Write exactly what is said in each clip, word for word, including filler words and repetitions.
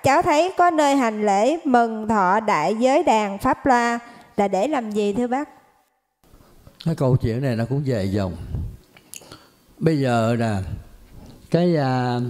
cháu thấy có nơi hành lễ mừng thọ đại giới đàn pháp loa là để làm gì thưa bác? Cái câu chuyện này nó cũng về dòng. Bây giờ nè, cái à,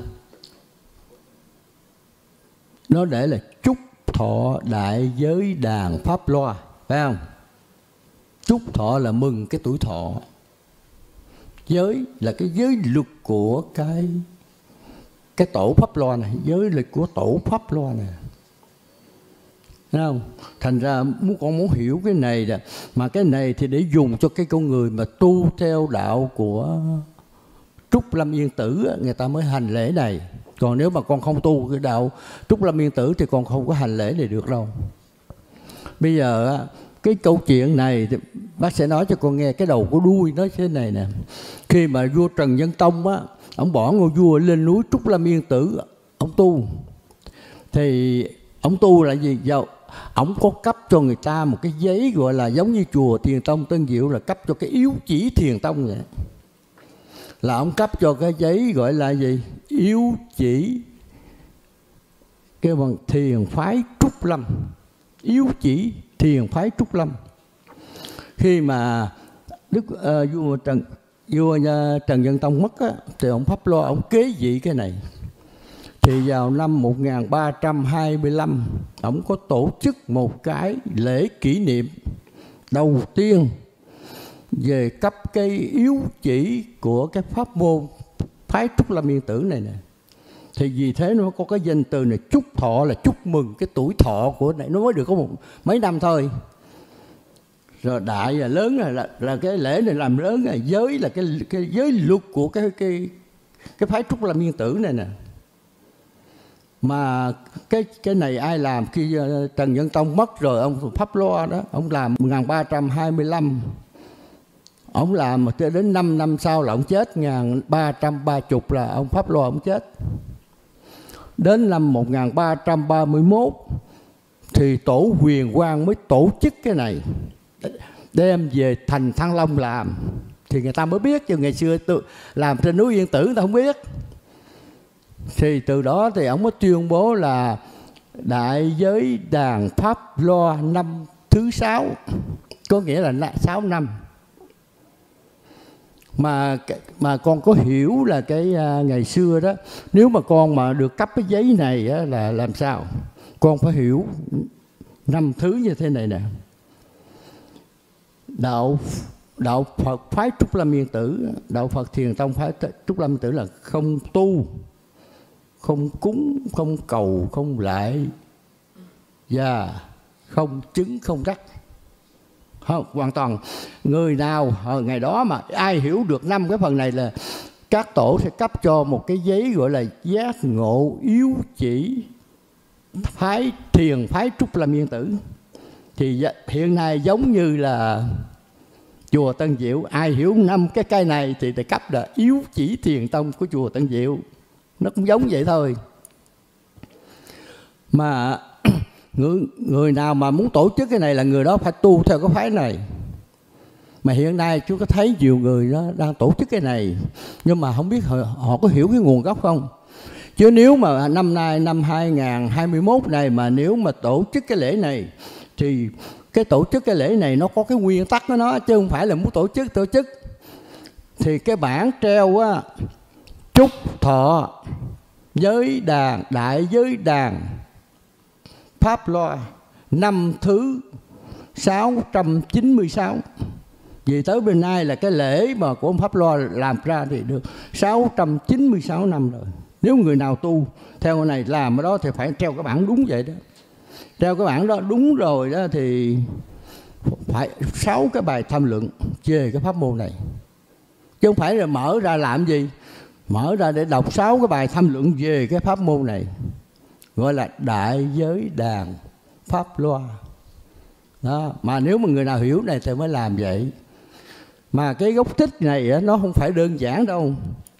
nó để là chúc thọ đại giới đàn pháp loa, phải không? Chúc thọ là mừng cái tuổi thọ. Giới là cái giới luật của cái cái tổ pháp loa này, giới luật của tổ pháp loa này. Thấy không? Thành ra muốn con muốn hiểu cái này là, mà cái này thì để dùng cho cái con người mà tu theo đạo của Trúc Lâm Yên Tử, người ta mới hành lễ này. Còn nếu mà con không tu cái đạo Trúc Lâm Yên Tử thì con không có hành lễ này được đâu. Bây giờ cái câu chuyện này thì bác sẽ nói cho con nghe cái đầu của đuôi nói thế này nè. Khi mà vua Trần Nhân Tông á, ông bỏ ngôi vua lên núi Trúc Lâm Yên Tử, ông tu. Thì ông tu là gì? Giờ ông có cấp cho người ta một cái giấy gọi là giống như chùa Thiền Tông Tân Diệu là cấp cho cái yếu chỉ Thiền Tông vậy. Là ông cấp cho cái giấy gọi là gì? Yếu chỉ cái bằng thiền phái Trúc Lâm. Yếu chỉ thiền phái Trúc Lâm. Khi mà Đức uh, vua Trần vua uh, Trần Nhân Tông mất á, thì ông Pháp Loa ông kế vị cái này. Thì vào năm một nghìn ba trăm hai mươi lăm ông có tổ chức một cái lễ kỷ niệm đầu tiên về cấp cái yếu chỉ của cái pháp môn phái Trúc Lâm Yên Tử này nè. Thì vì thế nó có cái danh từ này chúc thọ là chúc mừng cái tuổi thọ của này, nó mới được có một mấy năm thôi. Rồi đại là lớn là, là, là cái lễ này làm lớn là giới là cái cái giới luật của cái cái cái phái Trúc Lâm Yên Tử này nè. Mà cái cái này ai làm khi Trần Nhân Tông mất rồi ông Pháp Loa đó, ông làm một nghìn ba trăm hai mươi lăm. Ông làm mà đến năm năm sau là ông chết, một nghìn ba trăm ba mươi là ông Pháp Loa ông chết. Đến năm một nghìn ba trăm ba mươi mốt thì tổ Huyền Quang mới tổ chức cái này, đem về thành Thăng Long làm. Thì người ta mới biết, chứ ngày xưa tôi làm trên núi Yên Tử người ta không biết. Thì từ đó thì ông mới tuyên bố là đại giới đàn pháp loa năm thứ sáu, có nghĩa là sáu năm. Mà mà con có hiểu là cái uh, ngày xưa đó, nếu mà con mà được cấp cái giấy này á, là làm sao? Con phải hiểu năm thứ như thế này nè. Đạo đạo Phật phái Trúc Lâm Yên Tử, đạo Phật Thiền Tông phái Trúc Lâm Yên Tử là không tu, không cúng, không cầu, không lại, và không chứng, không đắc. Không, hoàn toàn người nào ngày đó mà ai hiểu được năm cái phần này là các tổ sẽ cấp cho một cái giấy gọi là giác ngộ yếu chỉ phái thiền phái Trúc Lâm Yên Tử. Thì hiện nay giống như là chùa Tân Diệu, ai hiểu năm cái cây này thì để cấp là yếu chỉ thiền tông của chùa Tân Diệu. Nó cũng giống vậy thôi. Mà người, người nào mà muốn tổ chức cái này là người đó phải tu theo cái phái này. Mà hiện nay chúng có thấy nhiều người đó đang tổ chức cái này, nhưng mà không biết họ, họ có hiểu cái nguồn gốc không. Chứ nếu mà năm nay, năm hai nghìn hai mươi mốt này mà nếu mà tổ chức cái lễ này, thì cái tổ chức cái lễ này nó có cái nguyên tắc của nó, chứ không phải là muốn tổ chức tổ chức. Thì cái bảng treo á, chúc thọ giới đàn, đại giới đàn pháp loa năm thứ sáu trăm chín mươi sáu. Vì tới bên nay là cái lễ mà của ông Pháp Loa làm ra thì được sáu trăm chín mươi sáu năm rồi. Nếu người nào tu theo cái này làm ở đó thì phải treo cái bảng đúng vậy đó. Treo cái bảng đó đúng rồi đó thì phải sáu cái bài tham luận về cái pháp môn này. Chứ không phải là mở ra làm gì. Mở ra để đọc sáu cái bài tham luận về cái pháp môn này, gọi là đại giới đàn pháp loa đó. Mà nếu mà người nào hiểu này thì mới làm vậy. Mà cái gốc tích này nó không phải đơn giản đâu.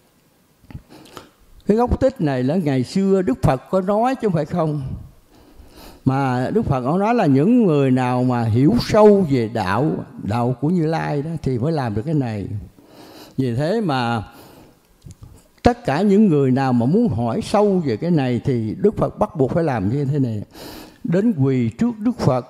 Cái gốc tích này là ngày xưa Đức Phật có nói chứ không phải không. Mà Đức Phật có nói là những người nào mà hiểu sâu về đạo, đạo của Như Lai đó thì mới làm được cái này. Vì thế mà tất cả những người nào mà muốn hỏi sâu về cái này thì Đức Phật bắt buộc phải làm như thế này. Đến quỳ trước Đức Phật,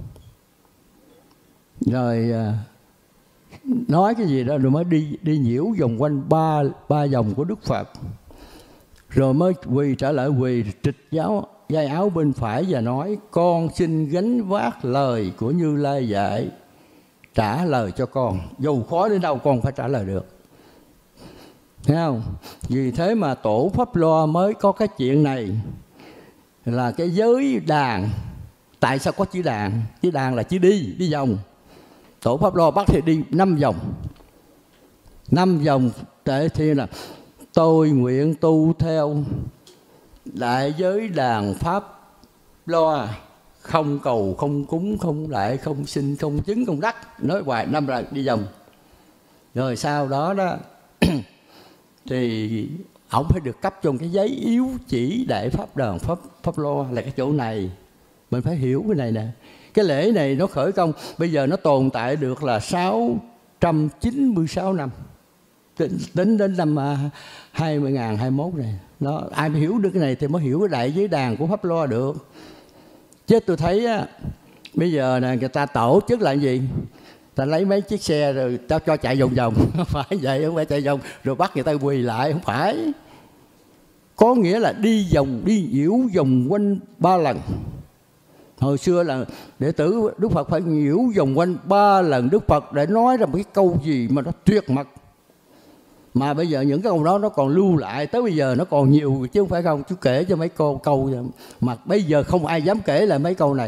rồi nói cái gì đó, rồi mới đi đi nhiễu vòng quanh ba ba vòng của Đức Phật, rồi mới quỳ trở lại quỳ, trịch giáo vai áo bên phải và nói: con xin gánh vác lời của Như Lai dạy, trả lời cho con, dù khó đến đâu con phải trả lời được. Thấy không? Vì thế mà tổ Pháp Loa mới có cái chuyện này, là cái giới đàn. Tại sao có chữ đàn? Chữ đàn là chữ đi, đi vòng. Tổ Pháp Loa bắt thì đi năm vòng. Năm vòng để thì là tôi nguyện tu theo đại giới đàn Pháp Loa, không cầu, không cúng, không lại, không sinh, không chứng, không đắc. Nói hoài năm lần đi vòng. Rồi sau đó đó thì ông phải được cấp trong cái giấy yếu chỉ đại pháp đàn Pháp, Pháp Loa là cái chỗ này. Mình phải hiểu cái này nè. Cái lễ này nó khởi công, bây giờ nó tồn tại được là sáu trăm chín mươi sáu năm. Đến đến năm hai mươi nghìn hai mươi mốt này. Nó, ai mới hiểu được cái này thì mới hiểu cái đại giới đàn của Pháp Loa được. Chứ tôi thấy á, bây giờ nè, người ta tổ chức là gì? Ta lấy mấy chiếc xe rồi ta cho chạy vòng vòng. Không phải vậy, không phải chạy vòng rồi bắt người ta quỳ lại, không phải. Có nghĩa là đi vòng, đi nhiễu vòng quanh ba lần. Hồi xưa là đệ tử Đức Phật phải nhiễu vòng quanh ba lần Đức Phật để nói ra một cái câu gì mà nó tuyệt mật. Mà bây giờ những cái câu đó nó còn lưu lại, tới bây giờ nó còn nhiều chứ không phải không. Chú kể cho mấy câu câu mà bây giờ không ai dám kể lại mấy câu này.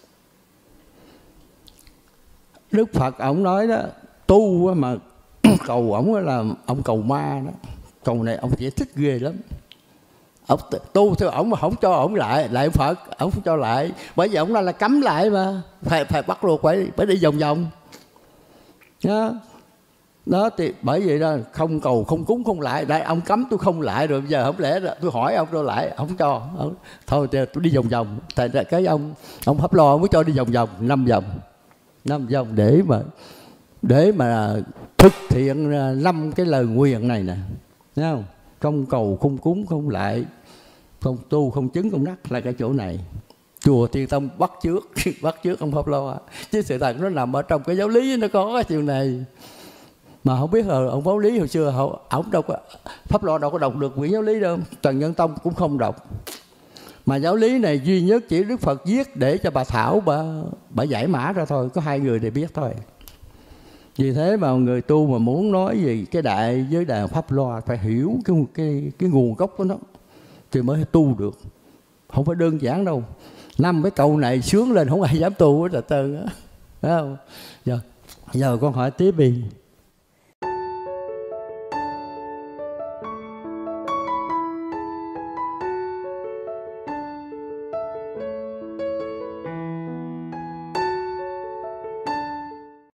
Đức Phật ổng nói đó, tu mà cầu ổng là ông cầu ma đó. Cầu này ông chỉ thích ghê lắm. Ông tu theo ổng mà không cho ổng lại, lại Phật ổng không cho lại, bởi vì ổng nói là cấm lại mà, phải phải bắt buộc phải phải đi vòng vòng. Đó. Đó thì bởi vậy đó, không cầu, không cúng, không lại. Đây ông cấm tôi không lại rồi, bây giờ không lẽ tôi hỏi ông tôi lại, không cho. Thôi tôi đi vòng vòng. Tại cái ông ông Pháp Loa mới cho đi vòng vòng năm vòng. Năm vòng để mà để mà thực hiện năm cái lời nguyện này nè. Thấy không? Không cầu, không cúng, không lại, không tu, không chứng, không đắc, là cái chỗ này. Chùa Thiên Tông bắt trước, bắt trước ông Pháp Loa. Chứ sự thật nó nằm ở trong cái giáo lý, nó có cái chuyện này. Mà không biết là ông Pháp Lý hồi xưa ông đâu có, Pháp Loa đâu có đọc được quyển giáo lý đâu, Trần Nhân Tông cũng không đọc. Mà giáo lý này duy nhất chỉ Đức Phật viết để cho bà Thảo bà, bà giải mã ra thôi, có hai người để biết thôi. Vì thế mà người tu mà muốn nói về cái đại giới đàn Pháp Loa phải hiểu cái, cái, cái nguồn gốc của nó thì mới tu được. Không phải đơn giản đâu. Năm cái câu này sướng lên không ai dám tu hết là tơn á. Phải không? Giờ, giờ con hỏi tiếp đi.